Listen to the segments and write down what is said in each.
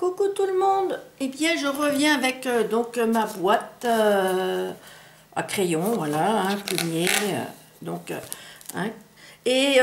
Coucou tout le monde. Eh bien, je reviens avec donc ma boîte à crayon, voilà, un plumier, hein. Et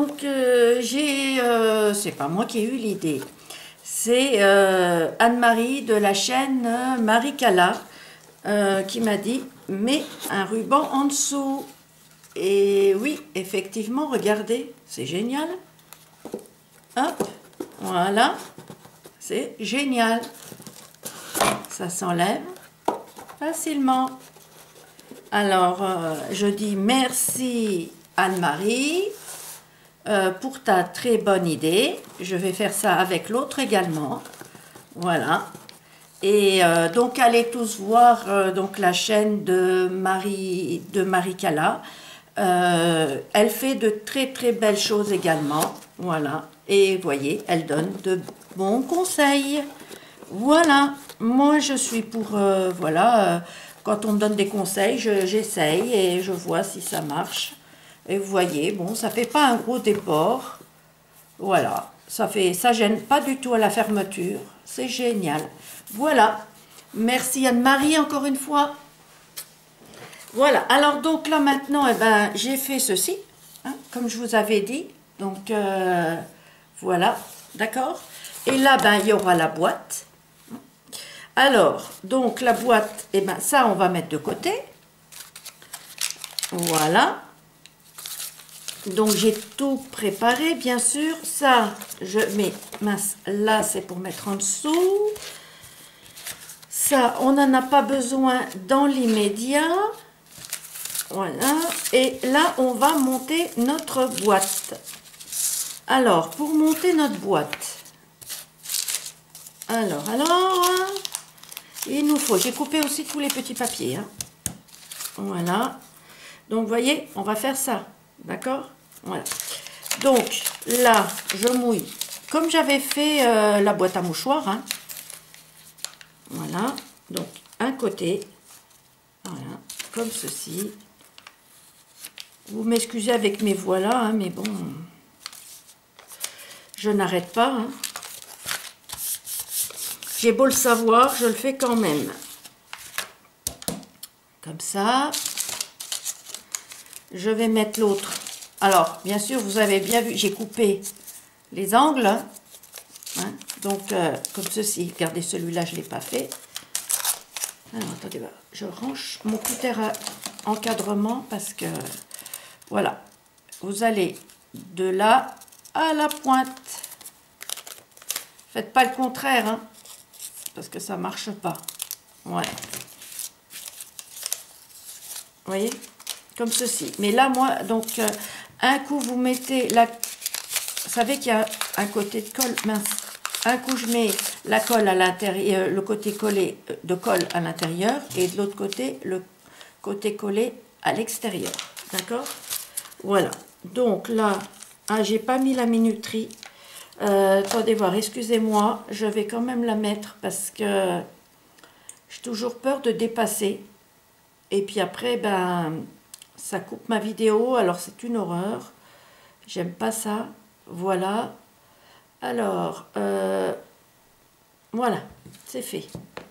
c'est pas moi qui ai eu l'idée, c'est Anne-Marie de la chaîne Marie Cala qui m'a dit mets un ruban en dessous. Et oui, effectivement, regardez, c'est génial. Hop, voilà. C'est génial. Ça s'enlève facilement. Alors, je dis merci Anne-Marie pour ta très bonne idée. Je vais faire ça avec l'autre également. Voilà. Et donc, allez tous voir donc la chaîne de Marie Cala. Elle fait de très très belles choses également. Voilà. Et voyez, elle donne de bons conseils. Voilà. Moi, je suis pour, quand on me donne des conseils, j'essaye et je vois si ça marche. Et vous voyez, bon, ça fait pas un gros déport. Voilà. Ça gêne pas du tout à la fermeture. C'est génial. Voilà. Merci Anne-Marie encore une fois. Voilà, alors donc là maintenant, eh ben, j'ai fait ceci, hein, comme je vous avais dit. Donc voilà, d'accord. Et là, ben, il y aura la boîte. Alors, donc la boîte, eh ben, ça, on va mettre de côté. Voilà. Donc j'ai tout préparé, bien sûr. Ça, je mets, mince, là, c'est pour mettre en dessous. Ça, on n'en a pas besoin dans l'immédiat. Voilà, et là on va monter notre boîte. Alors, pour monter notre boîte, alors, il nous faut, j'ai coupé aussi tous les petits papiers, hein. Voilà, donc vous voyez, on va faire ça, d'accord? Voilà, donc là, je mouille, comme j'avais fait la boîte à mouchoirs, hein. Voilà, donc un côté, voilà, comme ceci. Vous m'excusez avec mes voix là, hein, mais bon, je n'arrête pas. Hein. J'ai beau le savoir, je le fais quand même. Comme ça. Je vais mettre l'autre. Alors, bien sûr, vous avez bien vu, j'ai coupé les angles. Hein, donc, comme ceci. Regardez, celui-là, je ne l'ai pas fait. Alors, attendez, je range mon cutter à encadrement parce que... Voilà, vous allez de là à la pointe. Faites pas le contraire, hein, parce que ça marche pas. Ouais. Vous voyez, comme ceci. Mais là, moi, donc, un coup, vous mettez la... Vous savez qu'il y a un côté de colle, mince. Un coup, je mets la colle à l'intérieur, le côté collé de colle à l'intérieur, et de l'autre côté, le côté collé à l'extérieur. D'accord ? Voilà, donc là, ah, j'ai pas mis la minuterie. Attendez voir, excusez-moi, je vais quand même la mettre parce que j'ai toujours peur de dépasser. Et puis après, ben, ça coupe ma vidéo, alors c'est une horreur. J'aime pas ça. Voilà. Alors, voilà, c'est fait.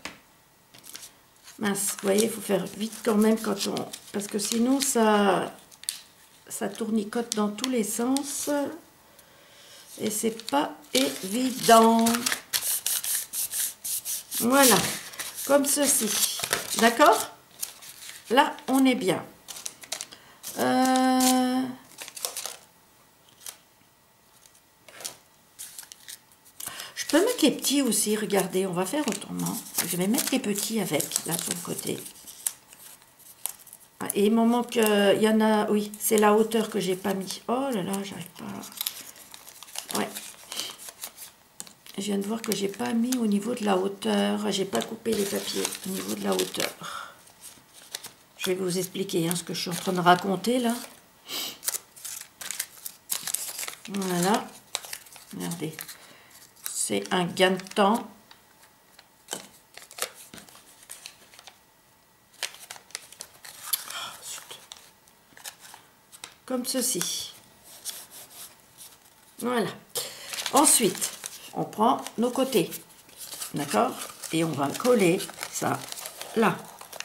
Mince, vous voyez, il faut faire vite quand même quand on... Parce que sinon, ça tournicote dans tous les sens et c'est pas évident. Voilà, comme ceci, d'accord? Là, on est bien. Je peux mettre les petits aussi, regardez, on va faire autrement. Je vais mettre les petits avec, là, sur le côté. Et il m'en manque, il y en a, oui, c'est la hauteur que j'ai pas mis. Oh là là, j'arrive pas. Ouais. Je viens de voir que j'ai pas mis au niveau de la hauteur. J'ai pas coupé les papiers au niveau de la hauteur. Je vais vous expliquer hein, ce que je suis en train de raconter là. Voilà. Regardez. C'est un gain de temps. Comme ceci. Voilà. Ensuite, on prend nos côtés. D'accord? Et on va coller ça là.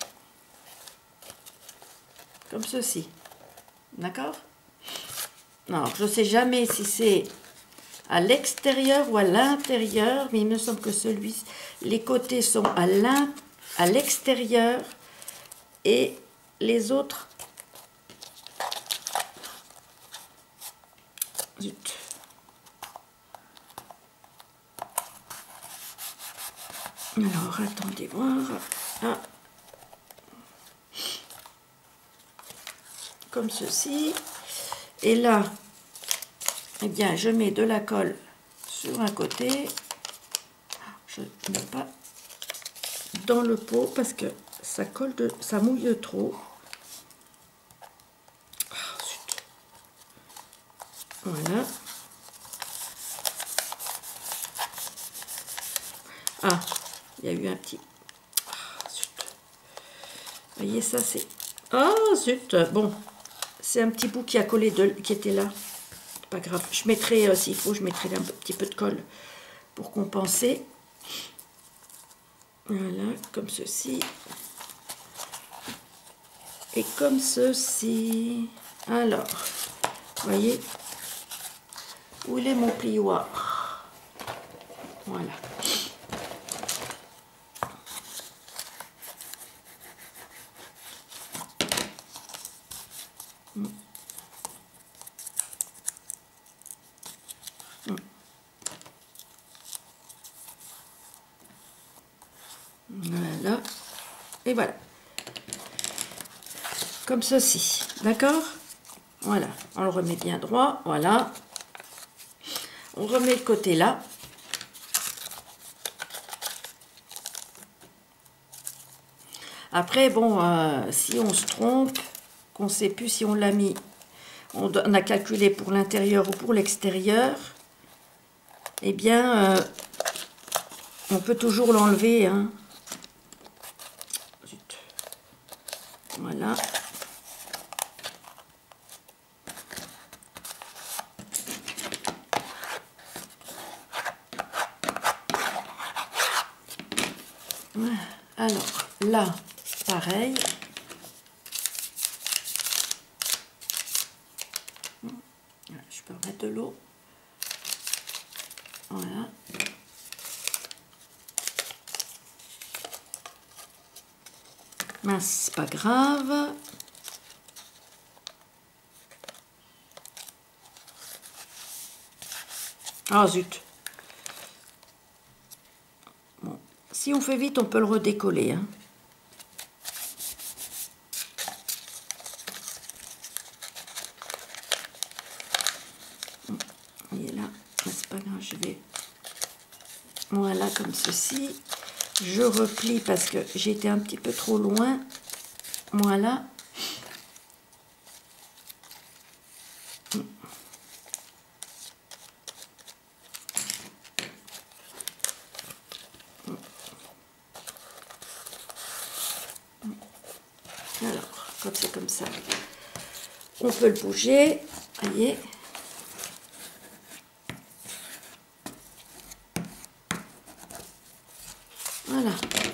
Comme ceci. D'accord? Alors, je ne sais jamais si c'est à l'extérieur ou à l'intérieur, mais il me semble que les côtés sont à l'extérieur et les autres... Zut. Alors, attendez voir. Ah. Comme ceci. Et là, eh bien, je mets de la colle sur un côté. Je ne mets pas dans le pot parce que ça colle, ça mouille trop. Ah, zut. Voilà. Ah, il y a eu un petit... Ah, zut. Vous voyez, ça c'est... Ah, zut. Bon, c'est un petit bout qui a collé, qui était là. C'est pas grave. Je mettrai, s'il faut, je mettrai un petit peu de colle pour compenser. Voilà, comme ceci. Et comme ceci. Alors, vous voyez, où est mon plioir? Voilà. Voilà. Et voilà. Comme ceci. D'accord? Voilà. On le remet bien droit. Voilà. On remet le côté là. Après, bon, si on se trompe, qu'on ne sait plus si on l'a mis, on a calculé pour l'intérieur ou pour l'extérieur, eh bien, on peut toujours l'enlever. Hein. Zut. Voilà. Alors, là, pareil. Je peux remettre de l'eau. Voilà. Mince, c'est pas grave. Ah, zut. Bon. Si on fait vite, on peut le redécoller. Hein. Et là, c'est pas grave, je vais... Voilà, comme ceci. Je replie parce que j'étais un petit peu trop loin. Voilà. Alors, quand c'est comme ça, on peut le bouger. Voyez. Voilà.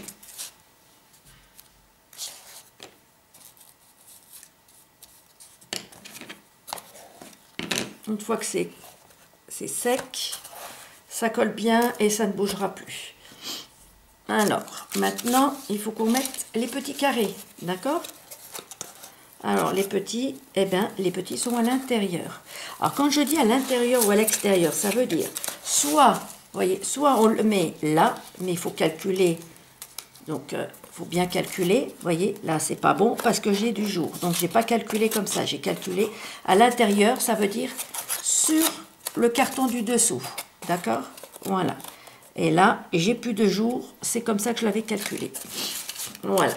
Une fois que c'est sec, ça colle bien et ça ne bougera plus. Alors, maintenant, il faut qu'on mette les petits carrés, d'accord? Alors, les petits, eh bien, les petits sont à l'intérieur. Alors, quand je dis à l'intérieur ou à l'extérieur, ça veut dire soit, vous voyez, soit on le met là, mais il faut calculer. Donc, il faut bien calculer. Vous voyez, là, c'est pas bon parce que j'ai du jour. Donc, j'ai pas calculé comme ça. J'ai calculé à l'intérieur, ça veut dire sur le carton du dessous. D'accord? Voilà. Et là, j'ai plus de jour. C'est comme ça que je l'avais calculé. Voilà.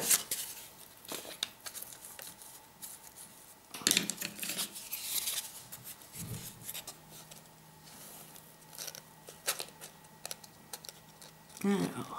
Alors.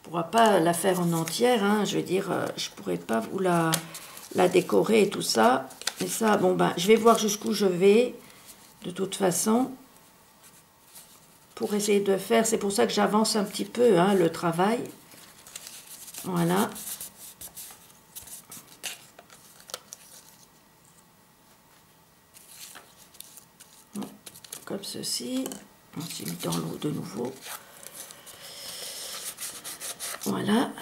pourra pas la faire en entière, hein, je veux dire, je pourrais pas vous la décorer et tout ça. Et ça, bon ben, je vais voir jusqu'où je vais, de toute façon, pour essayer de faire. C'est pour ça que j'avance un petit peu, hein, le travail. Voilà. Comme ceci. On s'est mis dans l'eau de nouveau. Voilà.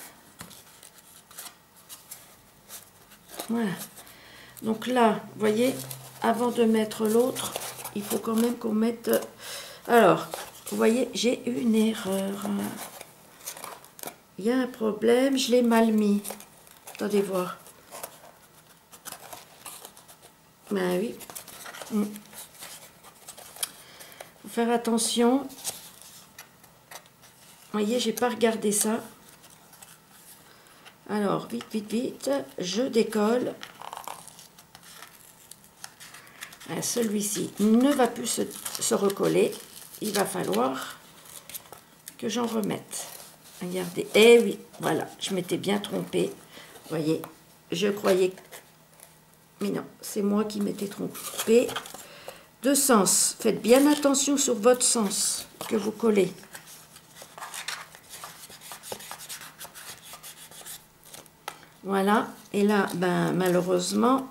Voilà. Donc là, vous voyez, avant de mettre l'autre, il faut quand même qu'on mette... Alors, vous voyez, j'ai une erreur. Il y a un problème, je l'ai mal mis. Attendez voir. Ben oui. Faut faire attention. Vous voyez, j'ai pas regardé ça. Alors, vite, vite, vite, je décolle. Celui-ci ne va plus se recoller. Il va falloir que j'en remette. Regardez. Eh oui, voilà, je m'étais bien trompée. Vous voyez, je croyais... Mais non, c'est moi qui m'étais trompée. De sens. Faites bien attention sur votre sens que vous collez. Voilà. Et là, ben, malheureusement,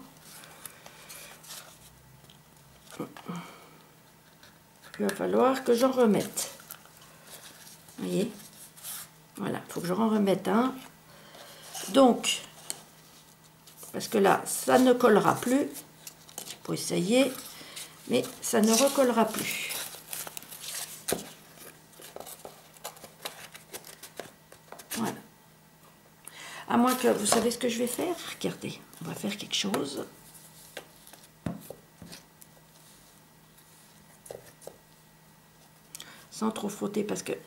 il va falloir que j'en remette. Vous voyez? Voilà, il faut que j'en remette un. Donc, parce que là, ça ne collera plus. Pour essayer, mais ça ne recollera plus. Voilà. À moins que, vous savez ce que je vais faire? Regardez, on va faire quelque chose. Sans trop frotter parce que...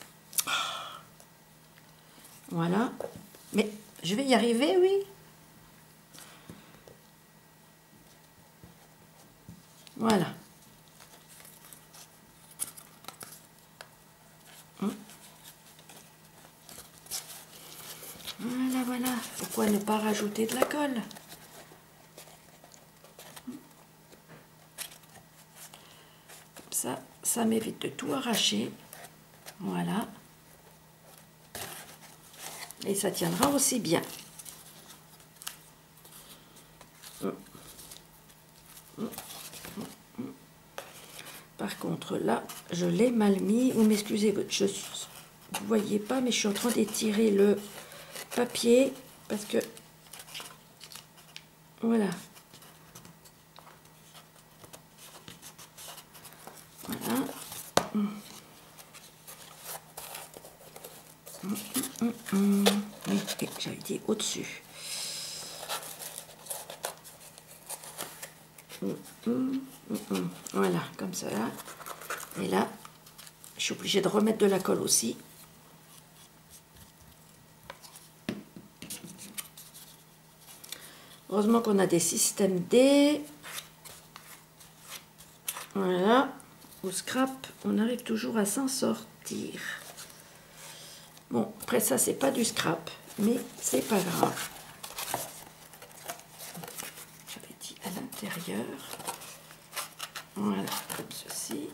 Voilà. Mais je vais y arriver, oui. Voilà. Voilà, voilà. Pourquoi ne pas rajouter de la colle? Comme ça m'évite de tout arracher. Voilà. Et ça tiendra aussi bien. Par contre, là, je l'ai mal mis. Vous m'excusez, vous voyez pas, mais je suis en train d'étirer le papier parce que... Voilà. Voilà. Oui, j'avais dit au-dessus. Voilà, comme ça là. Et là, je suis obligée de remettre de la colle aussi. Heureusement qu'on a des systèmes D. Voilà. Au scrap, on arrive toujours à s'en sortir. Bon, après ça, c'est pas du scrap, mais c'est pas grave. J'avais dit à l'intérieur. Voilà, comme ceci.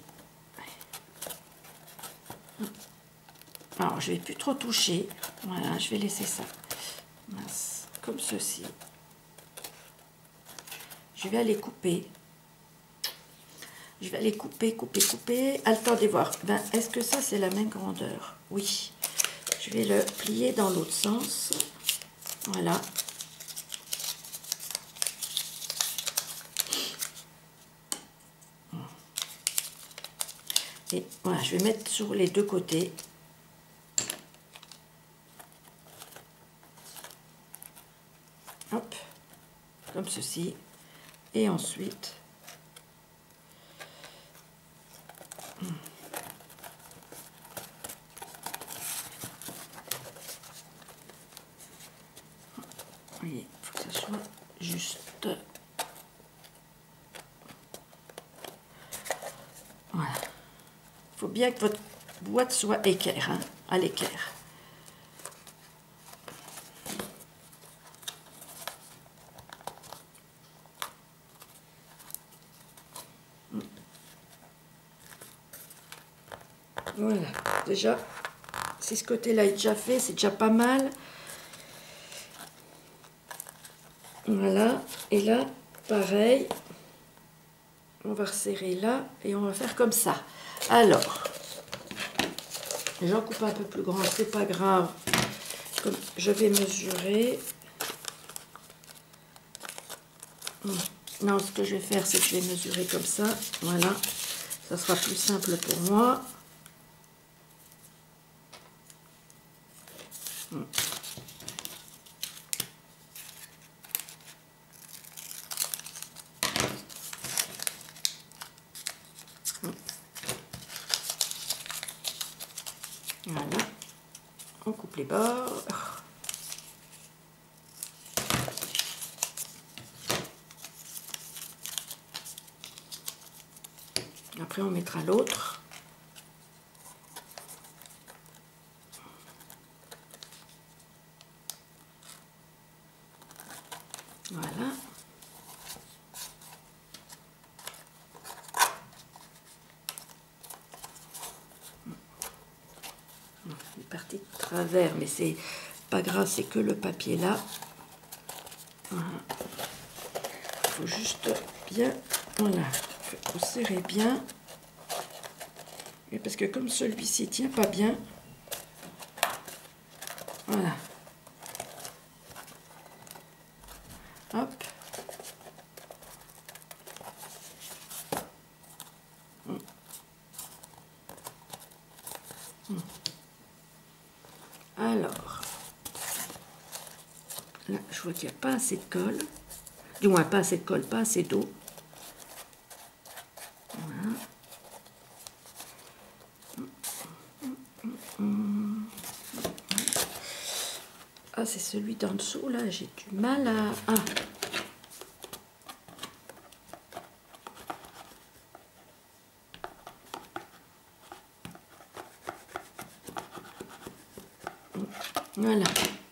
Alors, je vais plus trop toucher. Voilà, je vais laisser ça. Mince, comme ceci. Je vais aller couper. Je vais aller couper, couper, couper. Attendez voir. Ben, est-ce que ça, c'est la même grandeur? Oui. Je vais le plier dans l'autre sens. Voilà. Et voilà, je vais mettre sur les deux côtés. Hop. Comme ceci. Et ensuite... voyez, il faut que ça soit juste. Voilà. Il faut bien que votre boîte soit équerre, hein, à l'équerre. Voilà, déjà, si ce côté-là est déjà fait, c'est déjà pas mal. Voilà, et là, pareil, on va resserrer là et on va faire comme ça. Alors, j'en coupe un peu plus grand, c'est pas grave. Comme je vais mesurer. Non, ce que je vais faire, c'est que je vais mesurer comme ça. Voilà, ça sera plus simple pour moi. Voilà, on coupe les bords. Après, on mettra l'autre. Voilà. Une partie de travers, mais c'est pas grave, c'est que le papier là. Voilà. Il faut juste bien, voilà, il faut serrer bien. Et parce que comme celui-ci tient pas bien, voilà. Hop. Alors, là, je vois qu'il n'y a pas assez de colle. Du moins, pas assez de colle, pas assez d'eau. Voilà. Ah, c'est celui d'en dessous, là, j'ai du mal à... Ah. Voilà.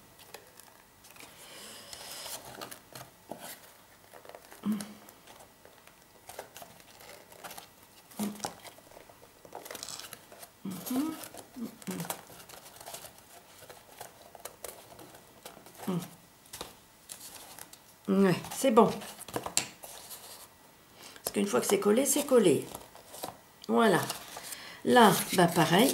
Ouais, c'est bon. Parce qu'une fois que c'est collé, c'est collé. Voilà. Là, bah pareil.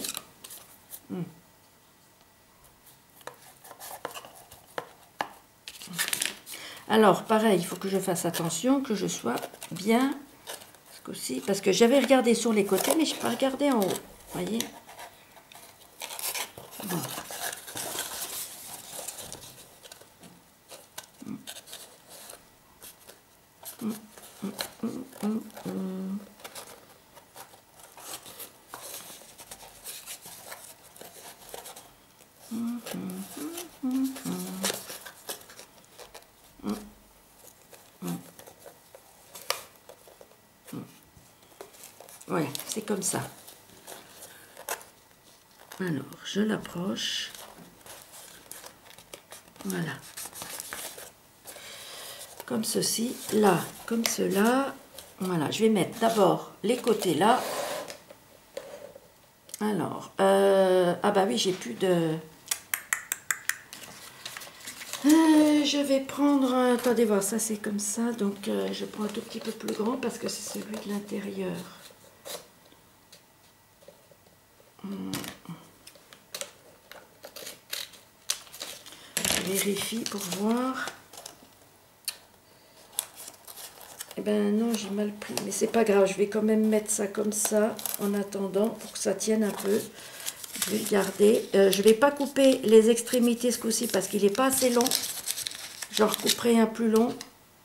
Alors, pareil, il faut que je fasse attention, que je sois bien... Parce que j'avais regardé sur les côtés, mais je n'ai pas regardé en haut. Vous voyez? Bon. Voilà, c'est comme ça. Alors, je l'approche. Voilà. Comme ceci, là, comme cela. Voilà, je vais mettre d'abord les côtés là. Alors, ah bah oui, j'ai plus de... je vais prendre... attendez voir, ça c'est comme ça. Donc, je prends un tout petit peu plus grand parce que c'est celui de l'intérieur. Je vérifie pour voir. Eh ben non, j'ai mal pris, mais c'est pas grave, je vais quand même mettre ça comme ça en attendant pour que ça tienne un peu. Je vais le garder. Je vais pas couper les extrémités ce coup-ci parce qu'il n'est pas assez long. J'en recouperai un plus long.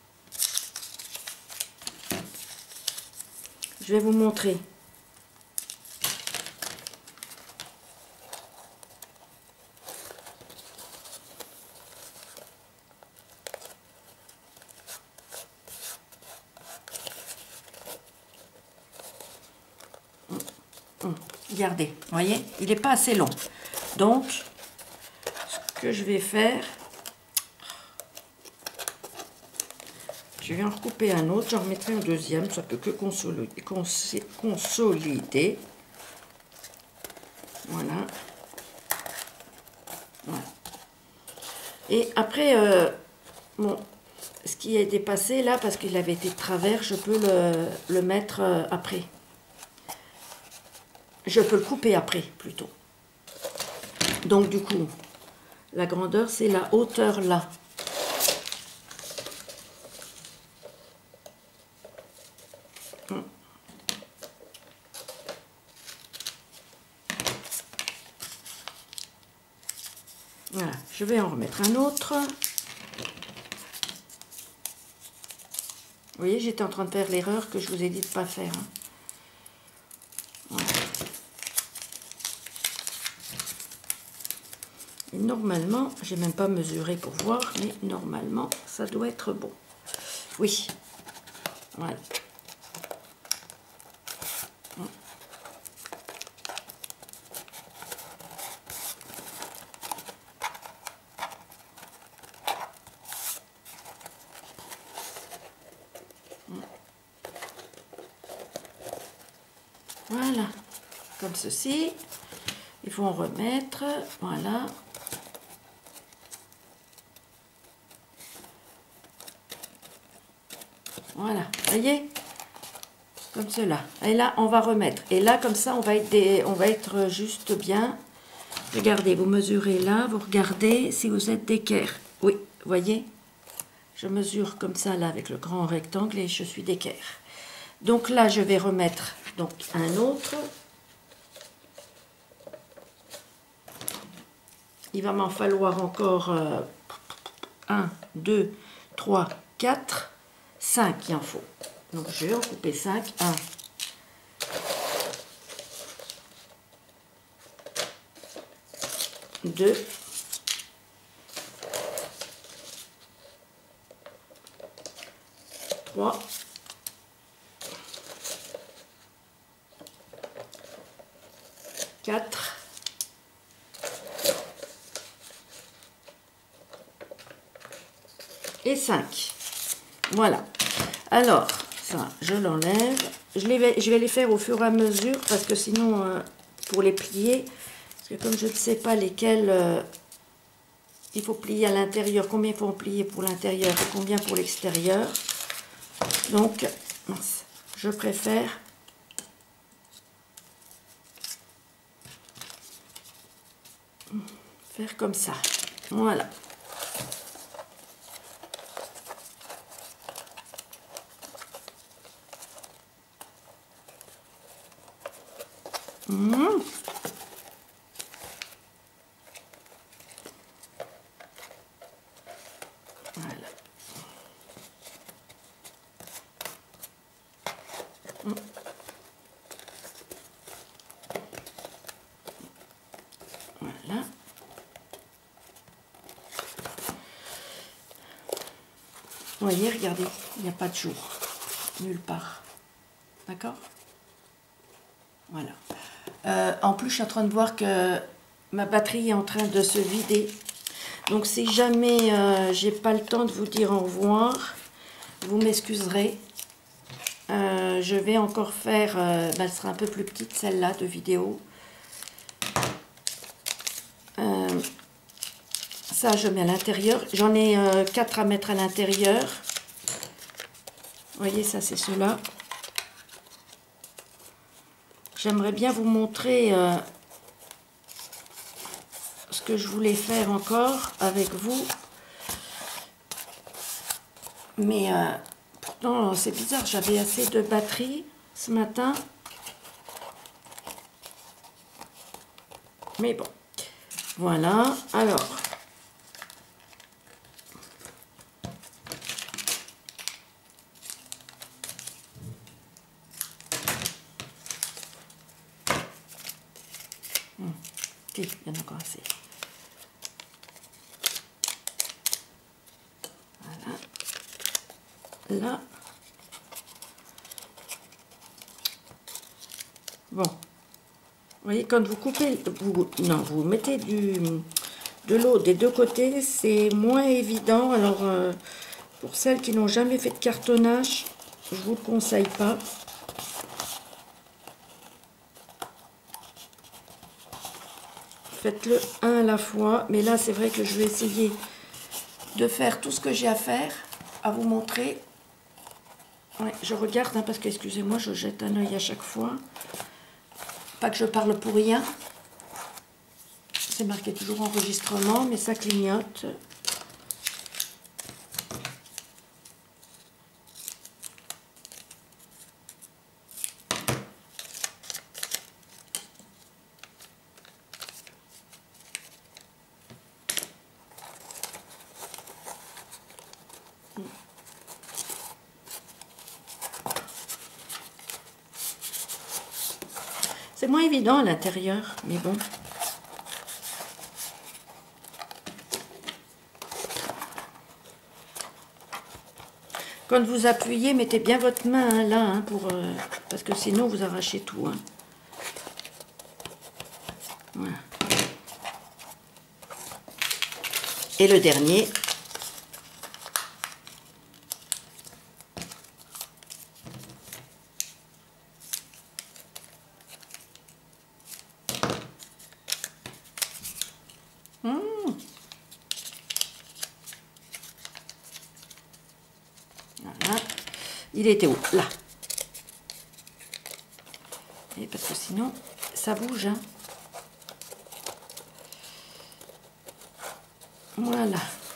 Je vais vous montrer. Regardez, vous voyez, il n'est pas assez long. Donc, ce que je vais faire, je vais en recouper un autre, j'en remettrai un deuxième, ça peut que consolider. Voilà. Voilà. Et après, bon, ce qui est dépassé là, parce qu'il avait été de travers, je peux le mettre après. Je peux le couper après, plutôt. Donc, du coup, la grandeur, c'est la hauteur là. Voilà, je vais en remettre un autre. Vous voyez, j'étais en train de faire l'erreur que je vous ai dit de ne pas faire. Hein. Voilà. Et normalement, j'ai même pas mesuré pour voir, mais normalement, ça doit être bon. Oui. Voilà. Voilà, comme ceci. Il faut en remettre, voilà. Voilà, voyez, comme cela. Et là, on va remettre. Et là, comme ça, on va être juste bien. Regardez, vous mesurez là, vous regardez si vous êtes d'équerre. Oui, voyez, je mesure comme ça, là, avec le grand rectangle, et je suis d'équerre. Donc là, je vais remettre donc un autre. Il va m'en falloir encore 1, 2, 3, 4, 5, il en faut. Donc je vais en couper 5. 1, 2, 3, 4, et 5. Voilà. Alors, ça, je l'enlève. Je vais les faire au fur et à mesure parce que sinon, pour les plier, parce que comme je ne sais pas lesquels il faut plier à l'intérieur, combien il faut en plier pour l'intérieur et combien pour l'extérieur. Donc, je préfère faire comme ça. Voilà. Voilà. Voilà. Vous voyez, regardez, il n'y a pas de jour, nulle part. D'accord? Voilà. En plus, je suis en train de voir que ma batterie est en train de se vider. Donc, si jamais j'ai pas le temps de vous dire au revoir, vous m'excuserez. Je vais encore faire, elle sera un peu plus petite celle-là de vidéo. Ça, je mets à l'intérieur. J'en ai 4 à mettre à l'intérieur. Vous voyez, ça, c'est ceux-là. J'aimerais bien vous montrer ce que je voulais faire encore avec vous. Mais pourtant, c'est bizarre, j'avais assez de batterie ce matin. Mais bon, voilà. Alors, il y en a encore assez. Voilà. Là. Bon. Vous voyez, quand vous coupez, vous mettez de l'eau des deux côtés, c'est moins évident. Alors, pour celles qui n'ont jamais fait de cartonnage, je vous le conseille pas. faites-le un à la fois. Mais là, c'est vrai que je vais essayer de faire tout ce que j'ai à faire, à vous montrer. Ouais, je regarde, hein, parce que, excusez-moi, je jette un œil à chaque fois. Pas que je parle pour rien. C'est marqué toujours enregistrement, mais ça clignote. C'est moins évident à l'intérieur, mais bon. Quand vous appuyez, mettez bien votre main hein, là, hein, parce que sinon vous arrachez tout. Hein. Voilà. Et le dernier. Voilà. Il était où? Là. Et parce que sinon, ça bouge. Hein. Voilà.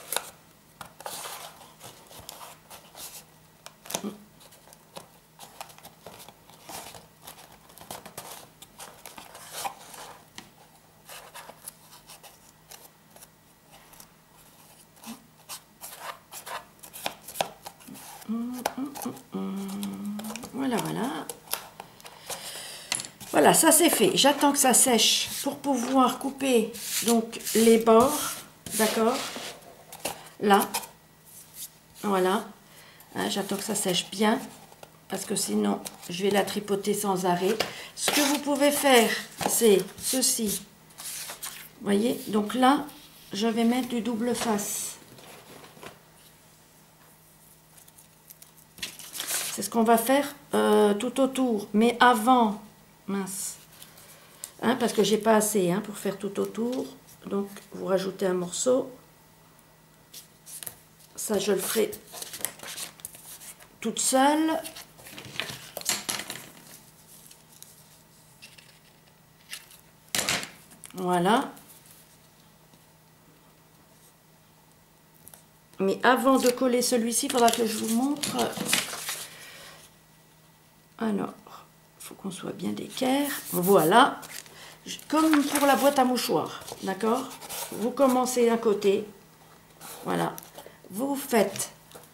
Voilà, voilà. Voilà, ça c'est fait. J'attends que ça sèche pour pouvoir couper donc les bords, d'accord? Là, voilà. Hein, j'attends que ça sèche bien parce que sinon je vais la tripoter sans arrêt. Ce que vous pouvez faire, c'est ceci. Vous voyez? Donc là, je vais mettre du double face. C'est ce qu'on va faire tout autour, mais avant, mince, hein, parce que j'ai pas assez hein, pour faire tout autour. Donc vous rajoutez un morceau. Ça, je le ferai toute seule. Voilà. Mais avant de coller celui-ci, il faudra que je vous montre. Alors, il faut qu'on soit bien d'équerre. Voilà. Comme pour la boîte à mouchoirs. D'accord? Vous commencez d'un côté. Voilà. Vous faites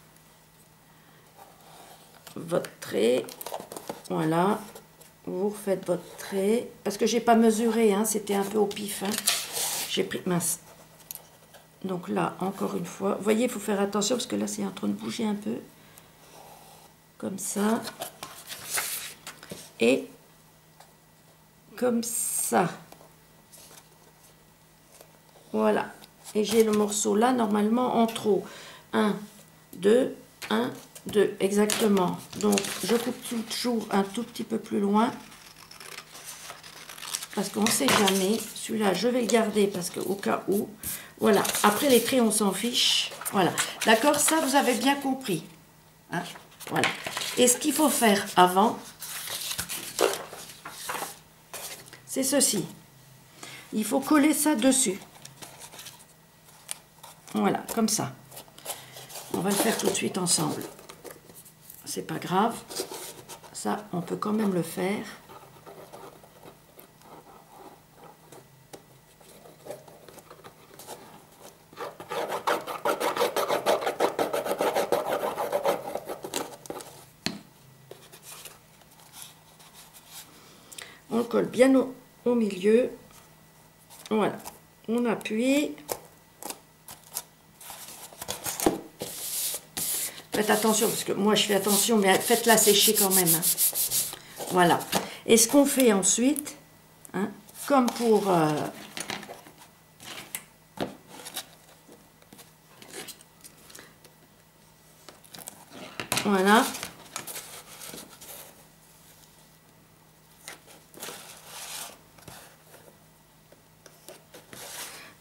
votre trait. Voilà. Vous refaites votre trait. Parce que j'ai pas mesuré, hein, c'était un peu au pif. Hein. J'ai pris... Mince. Donc là, encore une fois. Vous voyez, il faut faire attention parce que là, c'est en train de bouger un peu. Comme ça. Et comme ça. Voilà. Et j'ai le morceau là, normalement, en trop. 1, 2, 1, 2. Exactement. Donc, je coupe toujours un tout petit peu plus loin. Parce qu'on ne sait jamais. Celui-là, je vais le garder parce qu'au cas où. Voilà. Après, les traits, on s'en fiche. Voilà. D'accord? Ça, vous avez bien compris. Hein? Voilà. Et ce qu'il faut faire avant, c'est ceci. Il faut coller ça dessus. Voilà, comme ça. On va le faire tout de suite ensemble. C'est pas grave. Ça, on peut quand même le faire. On le colle bien au milieu. Voilà. On appuie. Faites attention, parce que moi je fais attention, mais faites-la sécher quand même. Hein. Voilà. Et ce qu'on fait ensuite, hein, comme pour... voilà.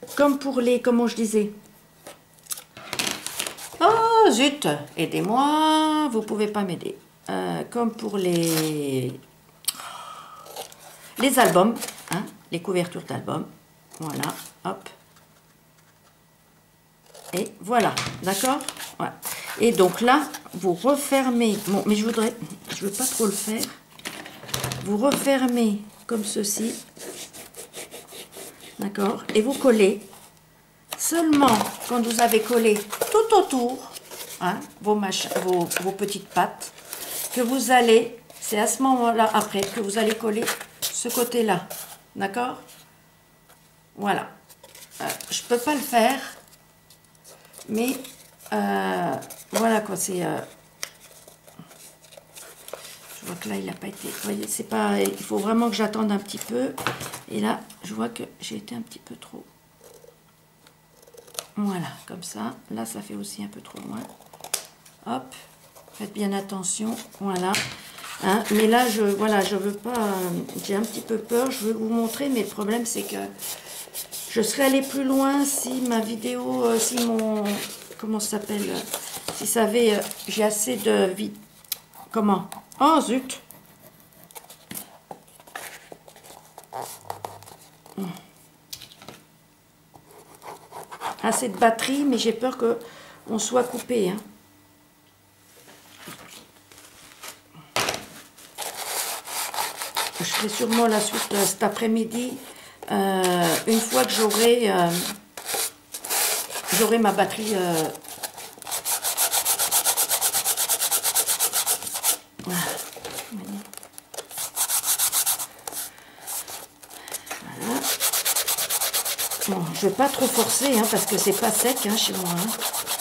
comme pour les, comment je disais, oh zut, aidez-moi, vous pouvez pas m'aider. Comme pour les albums, hein, les couvertures d'albums, voilà, hop. Et voilà, d'accord, ouais. Et donc là, vous refermez, bon, mais je veux pas trop le faire. Vous refermez comme ceci, d'accord, et vous collez. Seulement quand vous avez collé tout autour, hein, vos petites pattes, que vous allez, c'est à ce moment-là après que vous allez coller ce côté-là, d'accord? Voilà. Je peux pas le faire, mais voilà quoi, c'est. Je vois que là il n'a pas été. Vous voyez, c'est pas. Il faut vraiment que j'attende un petit peu. Et là, je vois que j'ai été un petit peu trop. Voilà, comme ça. Là, ça fait aussi un peu trop loin. Hop, faites bien attention. Voilà. Hein, mais là, je veux pas. J'ai un petit peu peur. Je veux vous montrer, mais le problème, c'est que je serais allée plus loin si ma vidéo, si mon. Comment ça s'appelle? Si ça avait. J'ai assez de vie. Comment? Oh zut! Assez de batterie, mais j'ai peur que on soit coupé. Hein. Je ferai sûrement la suite cet après-midi, une fois que j'aurai ma batterie. Voilà. Bon, je ne vais pas trop forcer, hein, parce que c'est pas sec hein, chez moi. Hein.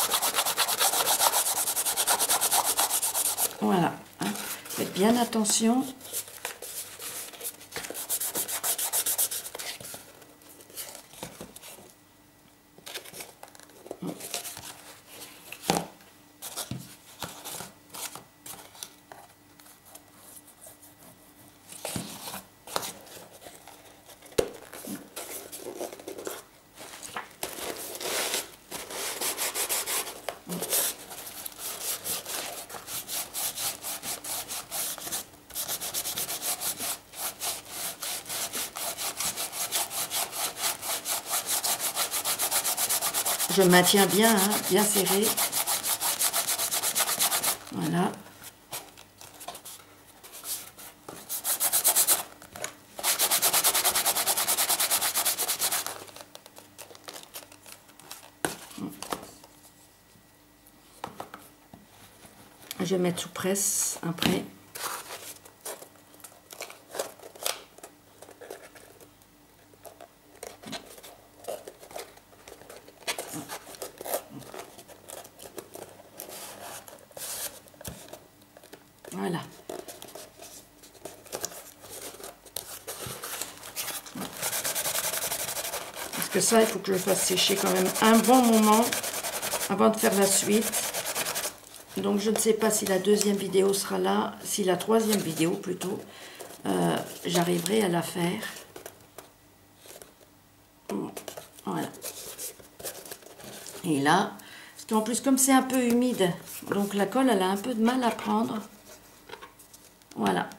Voilà. Hein. Faites bien attention. Je maintiens bien, hein, bien serré. Voilà. Je vais mettre sous presse après. Voilà. Parce que ça, il faut que je le fasse sécher quand même un bon moment avant de faire la suite. Donc, je ne sais pas si la deuxième vidéo sera là, si la troisième vidéo plutôt, j'arriverai à la faire. Voilà. Et là, parce qu'en plus, comme c'est un peu humide, donc la colle, elle a un peu de mal à prendre. Voilà.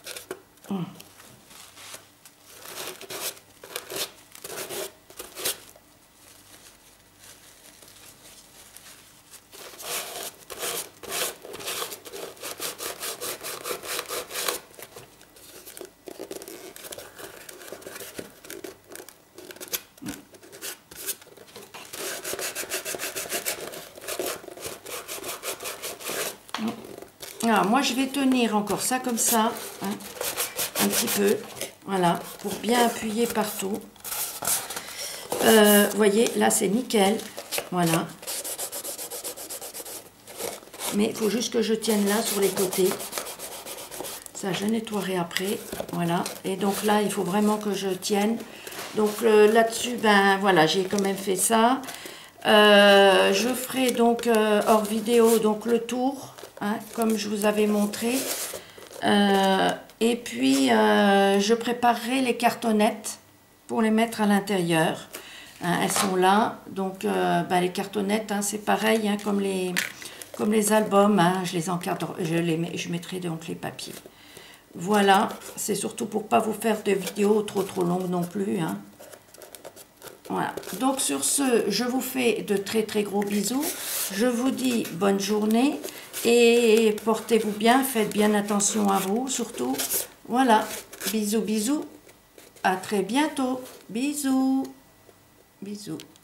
Alors, moi, je vais tenir encore ça comme ça, hein, un petit peu, voilà, pour bien appuyer partout. Vous voyez, là, c'est nickel, voilà. Mais il faut juste que je tienne là, sur les côtés. Ça, je nettoierai après, voilà. Et donc là, il faut vraiment que je tienne. Donc là-dessus, ben voilà, j'ai quand même fait ça. Je ferai donc hors vidéo, donc le tour. Hein, comme je vous avais montré. Et puis, je préparerai les cartonnettes pour les mettre à l'intérieur. hein, elles sont là. Donc, les cartonnettes, hein, c'est pareil, hein, comme les albums. Hein, je les encadre, je mettrai donc les papiers. Voilà, c'est surtout pour pas vous faire de vidéos trop longues non plus. Hein. Voilà. Donc, sur ce, je vous fais de très gros bisous. Je vous dis bonne journée et portez-vous bien. Faites bien attention à vous, surtout. Voilà, bisous. À très bientôt. Bisous. Bisous.